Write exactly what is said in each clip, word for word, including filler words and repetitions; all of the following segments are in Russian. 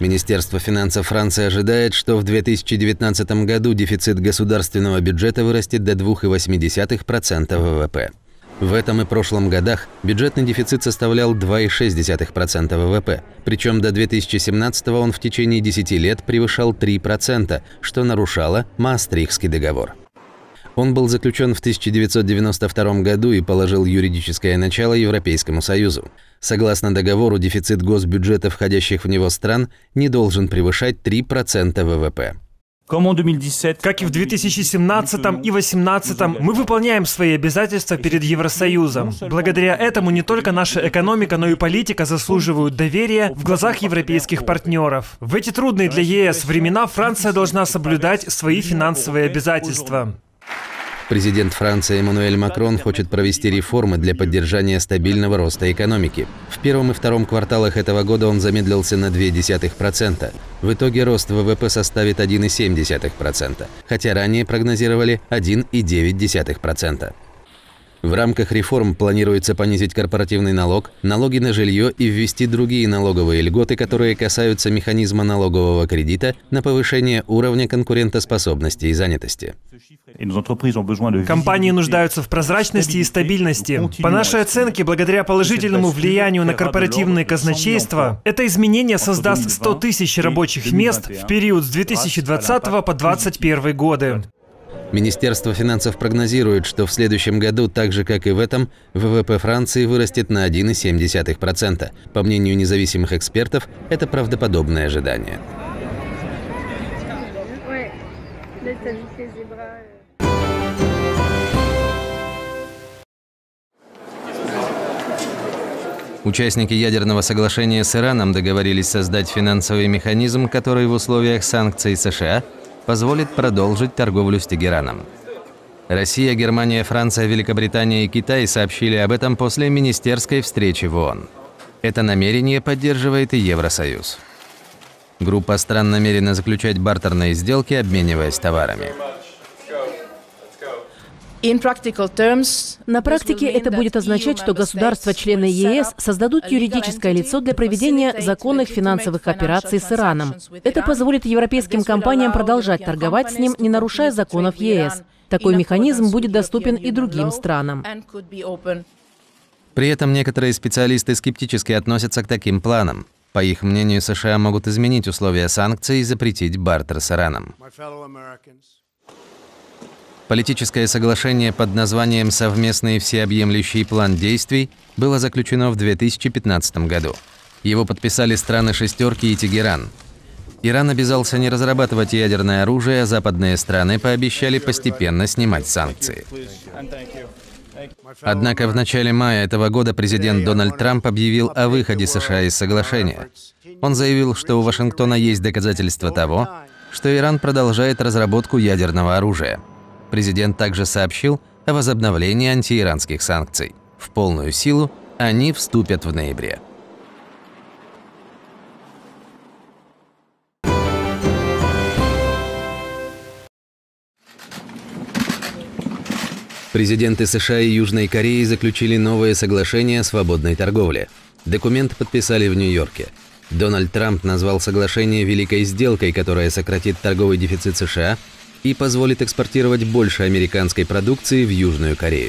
Министерство финансов Франции ожидает, что в две тысячи девятнадцатом году дефицит государственного бюджета вырастет до двух целых восемь десятых процента ВВП. В этом и прошлом годах бюджетный дефицит составлял два целых шесть десятых процента ВВП, причем до две тысячи семнадцатого он в течение десяти лет превышал три процента, что нарушало Маастрихтский договор. Он был заключен в тысяча девятьсот девяносто втором году и положил юридическое начало Европейскому Союзу. Согласно договору, дефицит госбюджета входящих в него стран не должен превышать три процента ВВП. Как и в две тысячи семнадцатом и две тысячи восемнадцатом, мы выполняем свои обязательства перед Евросоюзом. Благодаря этому не только наша экономика, но и политика заслуживают доверия в глазах европейских партнеров. В эти трудные для ЕС времена Франция должна соблюдать свои финансовые обязательства. Президент Франции Эммануэль Макрон хочет провести реформы для поддержания стабильного роста экономики. В первом и втором кварталах этого года он замедлился на ноль целых две десятых процента. В итоге рост ВВП составит один целых семь десятых процента, хотя ранее прогнозировали один целых девять десятых процента. В рамках реформ планируется понизить корпоративный налог, налоги на жилье и ввести другие налоговые льготы, которые касаются механизма налогового кредита на повышение уровня конкурентоспособности и занятости. Компании нуждаются в прозрачности и стабильности. По нашей оценке, благодаря положительному влиянию на корпоративное казначейство, это изменение создаст сто тысяч рабочих мест в период с две тысячи двадцатого по две тысячи двадцать первый годы. Министерство финансов прогнозирует, что в следующем году, так же как и в этом, ВВП Франции вырастет на один целых семь десятых процента. По мнению независимых экспертов, это правдоподобное ожидание. Участники ядерного соглашения с Ираном договорились создать финансовый механизм, который в условиях санкций США позволит продолжить торговлю с Тегераном. Россия, Германия, Франция, Великобритания и Китай сообщили об этом после министерской встречи в ООН. Это намерение поддерживает и Евросоюз. Группа стран намерена заключать бартерные сделки, обмениваясь товарами. На практике это будет означать, что государства-члены ЕС создадут юридическое лицо для проведения законных финансовых операций с Ираном. Это позволит европейским компаниям продолжать торговать с ним, не нарушая законов ЕС. Такой механизм будет доступен и другим странам. При этом некоторые специалисты скептически относятся к таким планам. По их мнению, США могут изменить условия санкций и запретить бартер с Ираном. Политическое соглашение под названием «Совместный всеобъемлющий план действий» было заключено в две тысячи пятнадцатом году. Его подписали страны «шестерки» и Тегеран. Иран обязался не разрабатывать ядерное оружие, а западные страны пообещали постепенно снимать санкции. Однако в начале мая этого года президент Дональд Трамп объявил о выходе США из соглашения. Он заявил, что у Вашингтона есть доказательства того, что Иран продолжает разработку ядерного оружия. Президент также сообщил о возобновлении антииранских санкций. В полную силу они вступят в ноябре. Президенты США и Южной Кореи заключили новое соглашение о свободной торговле. Документ подписали в Нью-Йорке. Дональд Трамп назвал соглашение великой сделкой, которая сократит торговый дефицит США и позволит экспортировать больше американской продукции в Южную Корею.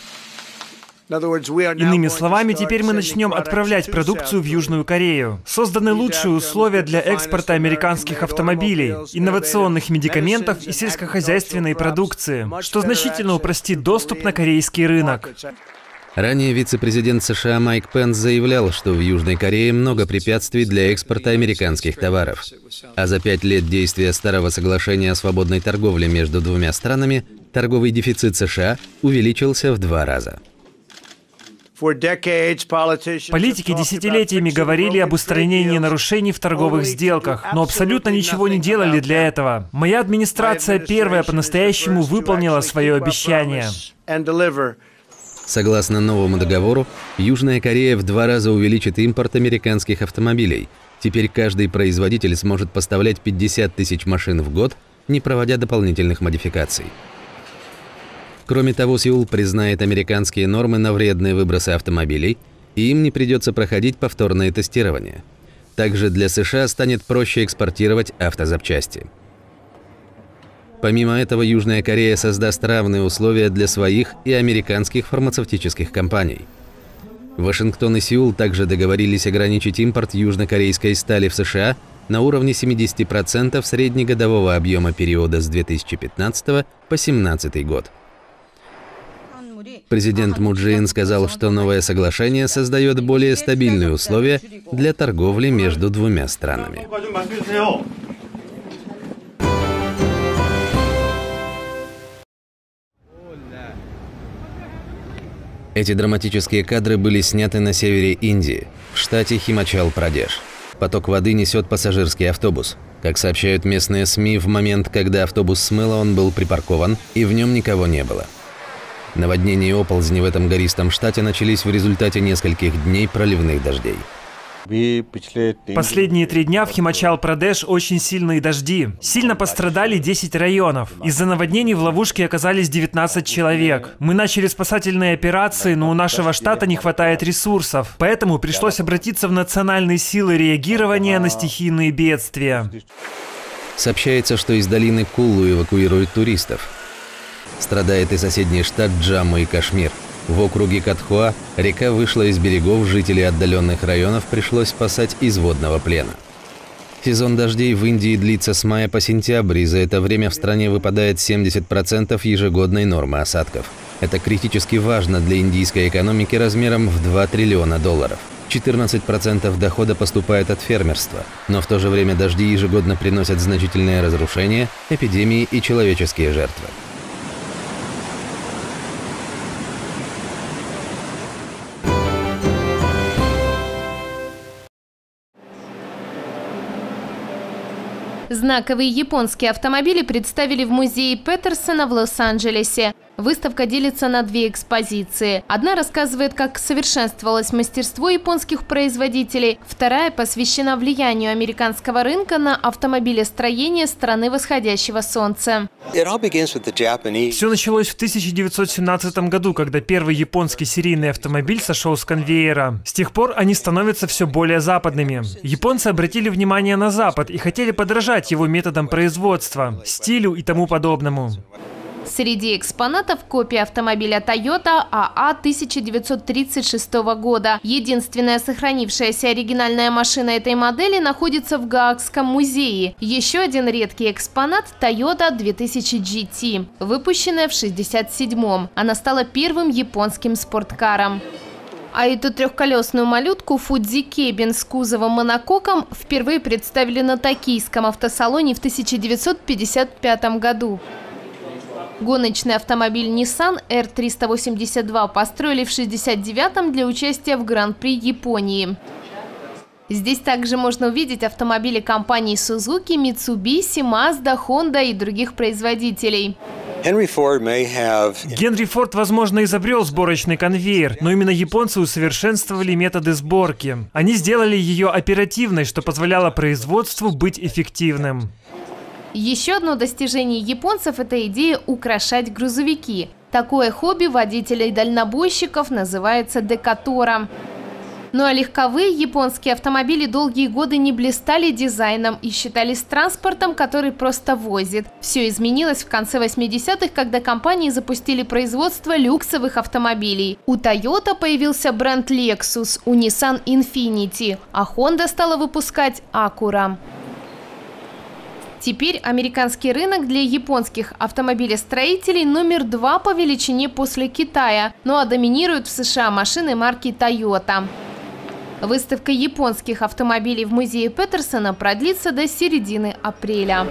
Иными словами, теперь мы начнем отправлять продукцию в Южную Корею. Созданы лучшие условия для экспорта американских автомобилей, инновационных медикаментов и сельскохозяйственной продукции, что значительно упростит доступ на корейский рынок. Ранее вице-президент США Майк Пенс заявлял, что в Южной Корее много препятствий для экспорта американских товаров. А за пять лет действия старого соглашения о свободной торговле между двумя странами торговый дефицит США увеличился в два раза. Политики десятилетиями говорили об устранении нарушений в торговых сделках, но абсолютно ничего не делали для этого. Моя администрация первая по-настоящему выполнила свое обещание. Согласно новому договору, Южная Корея в два раза увеличит импорт американских автомобилей. Теперь каждый производитель сможет поставлять пятьдесят тысяч машин в год, не проводя дополнительных модификаций. Кроме того, Сеул признает американские нормы на вредные выбросы автомобилей, и им не придется проходить повторное тестирование. Также для США станет проще экспортировать автозапчасти. Помимо этого, Южная Корея создаст равные условия для своих и американских фармацевтических компаний. Вашингтон и Сеул также договорились ограничить импорт южнокорейской стали в США на уровне семидесяти процентов среднегодового объема периода с две тысячи пятнадцатого по две тысячи семнадцатый год. Президент Мун Чжэ Ин сказал, что новое соглашение создает более стабильные условия для торговли между двумя странами. Эти драматические кадры были сняты на севере Индии, в штате Химачал-Прадеш. Поток воды несет пассажирский автобус. Как сообщают местные СМИ, в момент, когда автобус смыло, он был припаркован, и в нем никого не было. Наводнения и оползни в этом гористом штате начались в результате нескольких дней проливных дождей. Последние три дня в Химачал-Прадеш очень сильные дожди. Сильно пострадали десять районов. Из-за наводнений в ловушке оказались девятнадцать человек. Мы начали спасательные операции, но у нашего штата не хватает ресурсов. Поэтому пришлось обратиться в национальные силы реагирования на стихийные бедствия. Сообщается, что из долины Куллу эвакуируют туристов. Страдает и соседний штат Джамму и Кашмир. В округе Катхуа река вышла из берегов, жителей отдаленных районов пришлось спасать из водного плена. Сезон дождей в Индии длится с мая по сентябрь, и за это время в стране выпадает семьдесят процентов ежегодной нормы осадков. Это критически важно для индийской экономики размером в два триллиона долларов. четырнадцать процентов дохода поступает от фермерства, но в то же время дожди ежегодно приносят значительные разрушения, эпидемии и человеческие жертвы. Знаковые японские автомобили представили в музее Петерсона в Лос-Анджелесе. Выставка делится на две экспозиции. Одна рассказывает, как совершенствовалось мастерство японских производителей. Вторая посвящена влиянию американского рынка на автомобилестроение страны восходящего солнца. Все началось в тысяча девятьсот семнадцатом году, когда первый японский серийный автомобиль сошел с конвейера. С тех пор они становятся все более западными. Японцы обратили внимание на Запад и хотели подражать его методам производства, стилю и тому подобному. Среди экспонатов копия автомобиля Toyota а а тысяча девятьсот тридцать шестого года. Единственная сохранившаяся оригинальная машина этой модели находится в Гаагском музее. Еще один редкий экспонат – Toyota две тысячи джи ти, выпущенная в шестьдесят седьмом. Она стала первым японским спорткаром. А эту трехколесную малютку Fuji Kebin с кузовом монококом впервые представили на токийском автосалоне в тысяча девятьсот пятьдесят пятом году. Гоночный автомобиль Nissan эр триста восемьдесят два построили в шестьдесят девятом для участия в Гран-при Японии. Здесь также можно увидеть автомобили компаний Suzuki, Mitsubishi, Mazda, Honda и других производителей. Генри Форд, возможно, изобрел сборочный конвейер, но именно японцы усовершенствовали методы сборки. Они сделали ее оперативной, что позволяло производству быть эффективным. Еще одно достижение японцев – это идея украшать грузовики. Такое хобби водителей-дальнобойщиков называется декатора. Ну а легковые японские автомобили долгие годы не блистали дизайном и считались транспортом, который просто возит. Все изменилось в конце восьмидесятых, когда компании запустили производство люксовых автомобилей. У Toyota появился бренд Lexus, у Nissan Infiniti, а Honda стала выпускать Acura. Теперь американский рынок для японских автомобилестроителей номер два по величине после Китая, ну а доминируют в США машины марки Toyota. Выставка японских автомобилей в музее Петерсона продлится до середины апреля.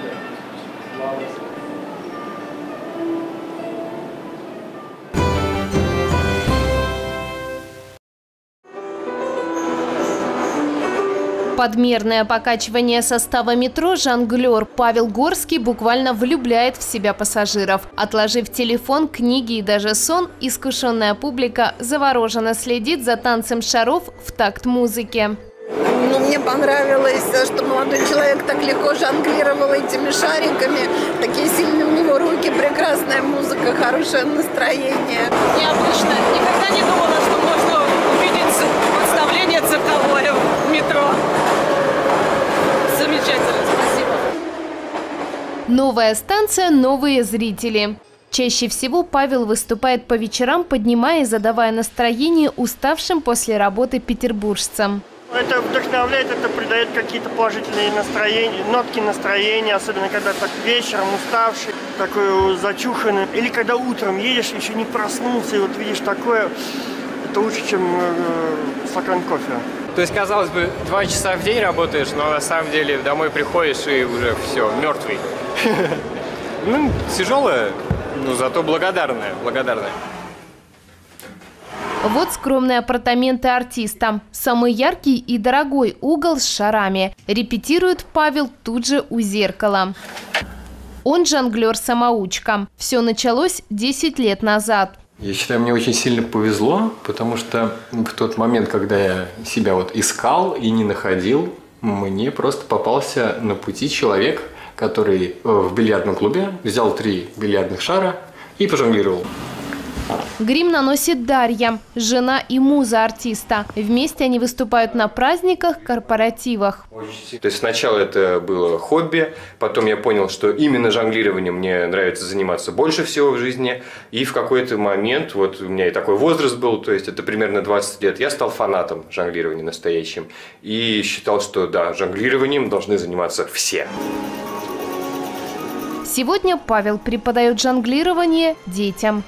Подмерное покачивание состава метро жонглер Павел Горский буквально влюбляет в себя пассажиров. Отложив телефон, книги и даже сон, искушенная публика завороженно следит за танцем шаров в такт музыки. Ну, мне понравилось, что молодой человек так легко жонглировал этими шариками. Такие сильные у него руки, прекрасная музыка, хорошее настроение. Необычно. Никогда не думала, что можно увидеть представление цирковое в метро. Новая станция, новые зрители. Чаще всего Павел выступает по вечерам, поднимая и задавая настроение уставшим после работы петербуржцам. Это вдохновляет, это придает какие-то положительные настроения, нотки настроения, особенно когда так вечером уставший, такой зачуханный. Или когда утром едешь, еще не проснулся, и вот видишь такое, это лучше, чем э, стакан кофе. То есть, казалось бы, два часа в день работаешь, но на самом деле домой приходишь и уже все, мертвый. Ну, тяжелое, но зато благодарное, благодарное. Вот скромные апартаменты артиста. Самый яркий и дорогой угол с шарами. Репетирует Павел тут же у зеркала. Он жонглер-самоучка. Все началось десять лет назад. Я считаю, мне очень сильно повезло, потому что в тот момент, когда я себя вот искал и не находил, мне просто попался на пути человек, который в бильярдном клубе взял три бильярдных шара и пожонглировал. Грим наносит Дарья, жена и муза артиста. Вместе они выступают на праздниках, корпоративах. То есть сначала это было хобби, потом я понял, что именно жонглированием мне нравится заниматься больше всего в жизни. И в какой-то момент, вот у меня и такой возраст был, то есть это примерно двадцать лет, я стал фанатом жонглирования настоящим. И считал, что да, жонглированием должны заниматься все. Сегодня Павел преподает жонглирование детям.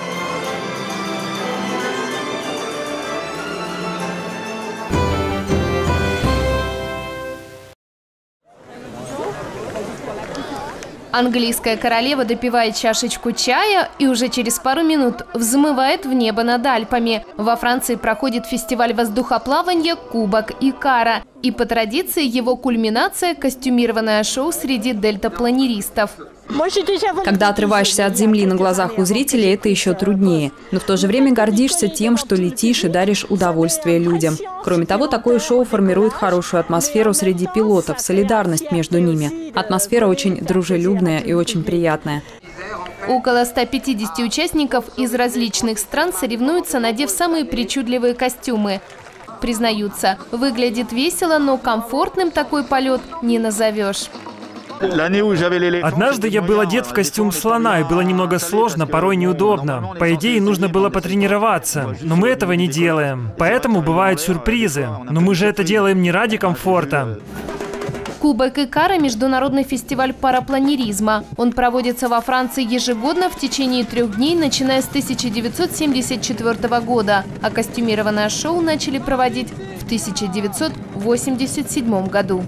Английская королева допивает чашечку чая и уже через пару минут взмывает в небо над Альпами. Во Франции проходит фестиваль воздухоплавания «Кубок Икара». И по традиции его кульминация – костюмированное шоу среди дельтапланеристов. Когда отрываешься от земли на глазах у зрителей, это еще труднее. Но в то же время гордишься тем, что летишь и даришь удовольствие людям. Кроме того, такое шоу формирует хорошую атмосферу среди пилотов, солидарность между ними. Атмосфера очень дружелюбная и очень приятная. Около ста пятидесяти участников из различных стран соревнуются, надев самые причудливые костюмы. Признаются, выглядит весело, но комфортным такой полет не назовешь. Однажды я был одет в костюм слона, и было немного сложно, порой неудобно. По идее, нужно было потренироваться, но мы этого не делаем. Поэтому бывают сюрпризы. Но мы же это делаем не ради комфорта. Кубок Икара – международный фестиваль парапланеризма. Он проводится во Франции ежегодно в течение трех дней, начиная с тысяча девятьсот семьдесят четвёртого года. А костюмированное шоу начали проводить в тысяча девятьсот восемьдесят седьмом году.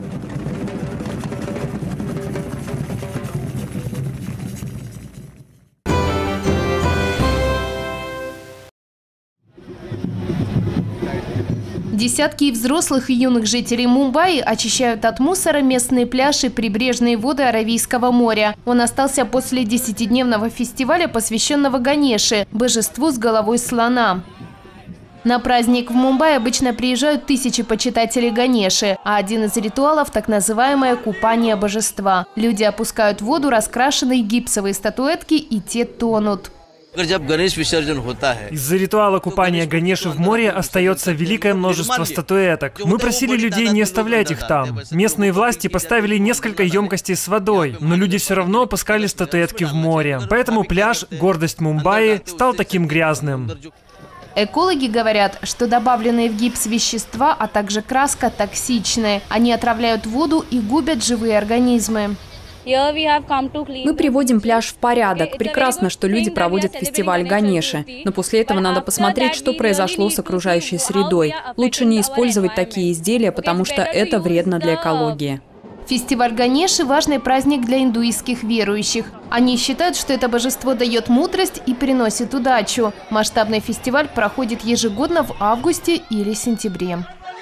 Десятки взрослых и юных жителей Мумбаи очищают от мусора местные пляжи и прибрежные воды Аравийского моря. Он остался после десятидневного фестиваля, посвященного Ганеше, божеству с головой слона. На праздник в Мумбаи обычно приезжают тысячи почитателей Ганеши, а один из ритуалов – так называемое купание божества. Люди опускают в воду раскрашенные гипсовые статуэтки, и те тонут. Из-за ритуала купания Ганеши в море остается великое множество статуэток. Мы просили людей не оставлять их там. Местные власти поставили несколько емкостей с водой, но люди все равно опускали статуэтки в море. Поэтому пляж, гордость Мумбаи, стал таким грязным. Экологи говорят, что добавленные в гипс вещества, а также краска токсичны. Они отравляют воду и губят живые организмы. Мы приводим пляж в порядок. Прекрасно, что люди проводят фестиваль Ганеши. Но после этого надо посмотреть, что произошло с окружающей средой. Лучше не использовать такие изделия, потому что это вредно для экологии. Фестиваль Ганеши – важный праздник для индуистских верующих. Они считают, что это божество дает мудрость и приносит удачу. Масштабный фестиваль проходит ежегодно в августе или сентябре.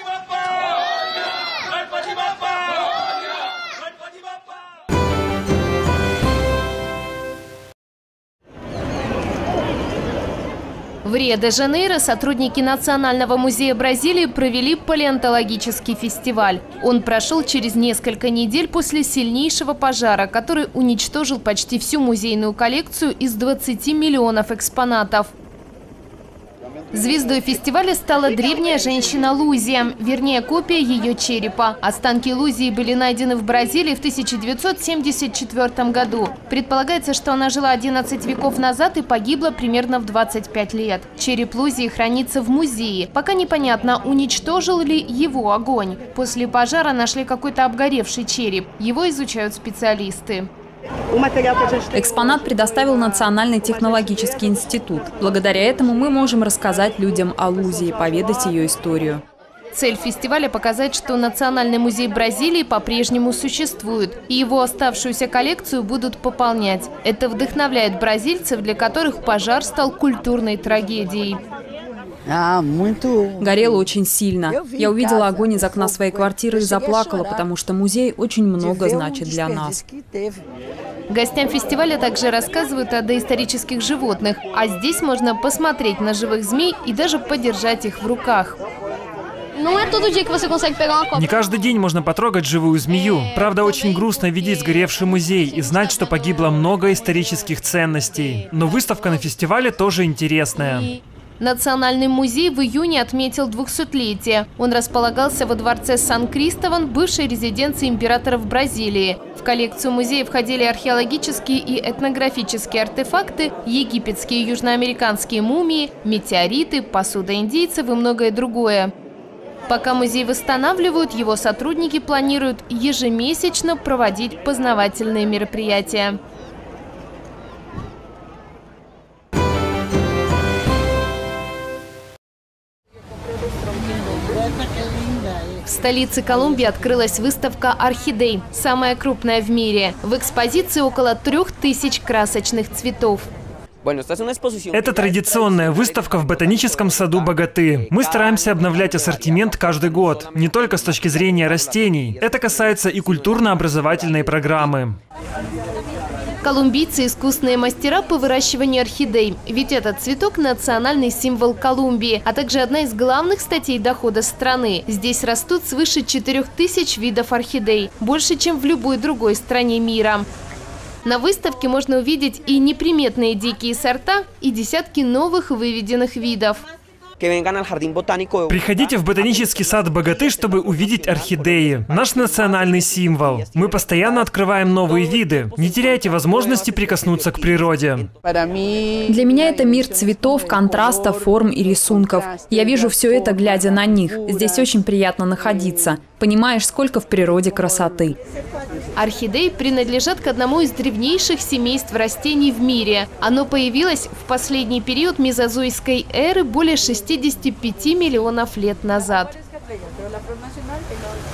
В Рио-де-Жанейро сотрудники Национального музея Бразилии провели палеонтологический фестиваль. Он прошел через несколько недель после сильнейшего пожара, который уничтожил почти всю музейную коллекцию из двадцати миллионов экспонатов. Звездой фестиваля стала древняя женщина Лузия, вернее, копия ее черепа. Останки Лузии были найдены в Бразилии в тысяча девятьсот семьдесят четвёртом году. Предполагается, что она жила одиннадцать веков назад и погибла примерно в двадцать пять лет. Череп Лузии хранится в музее. Пока непонятно, уничтожил ли его огонь. После пожара нашли какой-то обгоревший череп. Его изучают специалисты. Экспонат предоставил Национальный технологический институт. Благодаря этому мы можем рассказать людям о Лузии, поведать ее историю. Цель фестиваля – показать, что Национальный музей Бразилии по-прежнему существует, и его оставшуюся коллекцию будут пополнять. Это вдохновляет бразильцев, для которых пожар стал культурной трагедией. Горело очень сильно. Я увидела огонь из окна своей квартиры и заплакала, потому что музей очень много значит для нас. Гостям фестиваля также рассказывают о доисторических животных, а здесь можно посмотреть на живых змей и даже подержать их в руках. Не каждый день можно потрогать живую змею. Правда, очень грустно видеть сгоревший музей и знать, что погибло много исторических ценностей. Но выставка на фестивале тоже интересная. Национальный музей в июне отметил двухсотлетие. Он располагался во дворце Сан-Кристован, бывшей резиденции императоров Бразилии. В коллекцию музея входили археологические и этнографические артефакты, египетские и южноамериканские мумии, метеориты, посуда индейцев и многое другое. Пока музей восстанавливают, его сотрудники планируют ежемесячно проводить познавательные мероприятия. В столице Колумбии открылась выставка «Орхидей», самая крупная в мире. В экспозиции около трех тысяч красочных цветов. Это традиционная выставка в ботаническом саду Богаты. Мы стараемся обновлять ассортимент каждый год, не только с точки зрения растений. Это касается и культурно-образовательной программы. Колумбийцы – искусные мастера по выращиванию орхидей. Ведь этот цветок – национальный символ Колумбии, а также одна из главных статей дохода страны. Здесь растут свыше четырёх тысяч видов орхидей, больше, чем в любой другой стране мира. На выставке можно увидеть и неприметные дикие сорта, и десятки новых выведенных видов. Приходите в ботанический сад Богаты, чтобы увидеть орхидеи. Наш национальный символ. Мы постоянно открываем новые виды. Не теряйте возможности прикоснуться к природе. Для меня это мир цветов, контрастов, форм и рисунков. Я вижу все это, глядя на них. Здесь очень приятно находиться. Понимаешь, сколько в природе красоты. Орхидеи принадлежат к одному из древнейших семейств растений в мире. Оно появилось в последний период мезозойской эры более шестидесяти пяти миллионов лет назад.